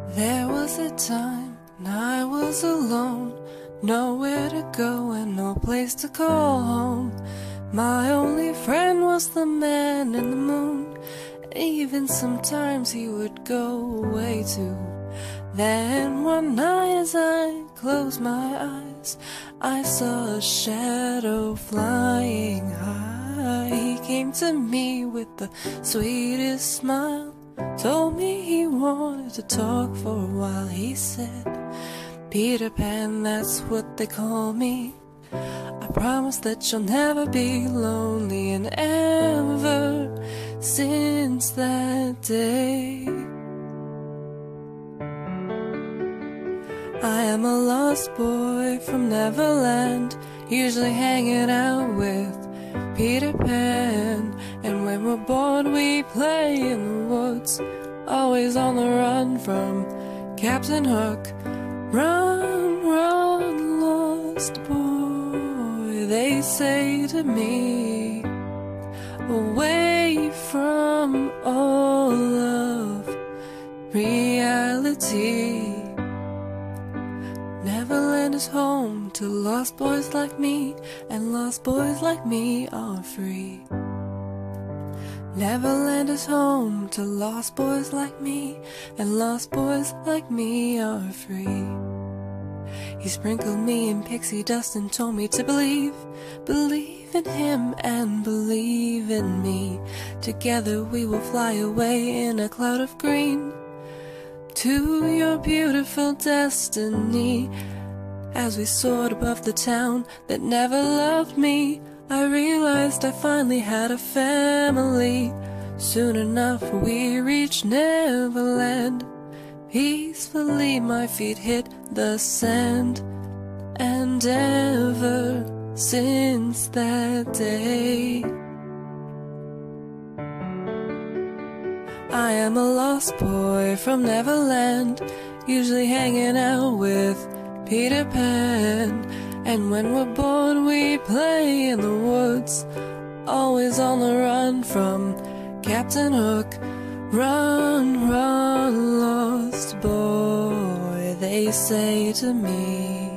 There was a time when I was alone, nowhere to go and no place to call home. My only friend was the man in the moon, even sometimes he would go away too. Then one night as I closed my eyes, I saw a shadow flying high. He came to me with the sweetest smile, told me he wanted to talk for a while. He said, "Peter Pan, that's what they call me. I promise that you'll never be lonely." And ever since that day, I am a lost boy from Neverland, usually hanging out with Peter Pan. And when we're bored we play in the woods, always on the run from Captain Hook. Run, run, lost boy, they say to me, away from all of reality. Neverland is home to lost boys like me, and lost boys like me are free. Neverland is home to lost boys like me, and lost boys like me are free. He sprinkled me in pixie dust and told me to believe in him and believe in me. Together we will fly away in a cloud of green to your beautiful destiny. As we soared above the town that never loved me, I realized I finally had a family. Soon enough we reached Neverland. Peacefully my feet hit the sand. And ever since that day, I am a lost boy from Neverland, usually hanging out with Peter Pan. And when we're bored we play in the woods, always on the run from Captain Hook. Run, run, lost boy, they say to me,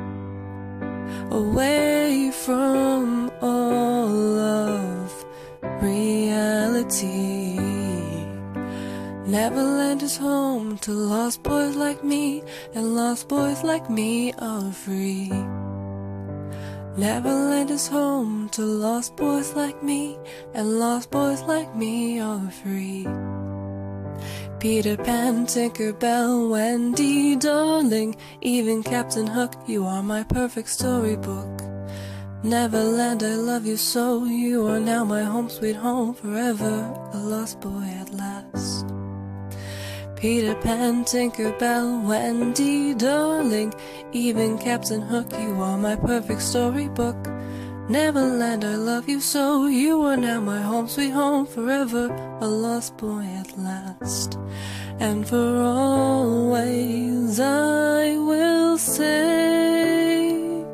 away from all of reality. Neverland is home to lost boys like me, and lost boys like me are free. Neverland is home to lost boys like me, and lost boys like me are free. Peter Pan, Tinker Bell, Wendy, darling, even Captain Hook, you are my perfect storybook. Neverland, I love you so, you are now my home sweet home, forever a lost boy at last. Peter Pan, Tinker Bell, Wendy, darling, even Captain Hook, you are my perfect storybook. Neverland, I love you so, you are now my home sweet home, forever a lost boy at last. And for always I will say,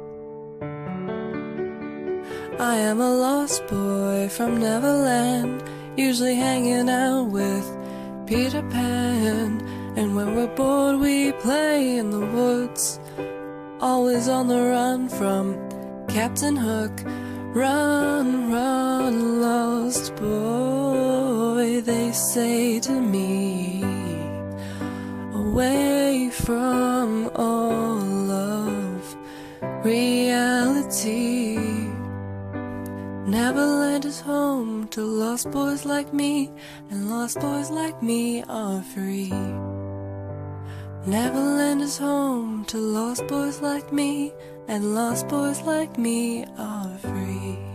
I am a lost boy from Neverland, usually hanging out with Peter Pan. And when we're bored we play in the woods, always on the run from Captain Hook. Run, run, lost boy, they say to me, away from all of reality. Neverland is home to lost boys like me, and lost boys like me are free. Neverland is home to lost boys like me, and lost boys like me are free.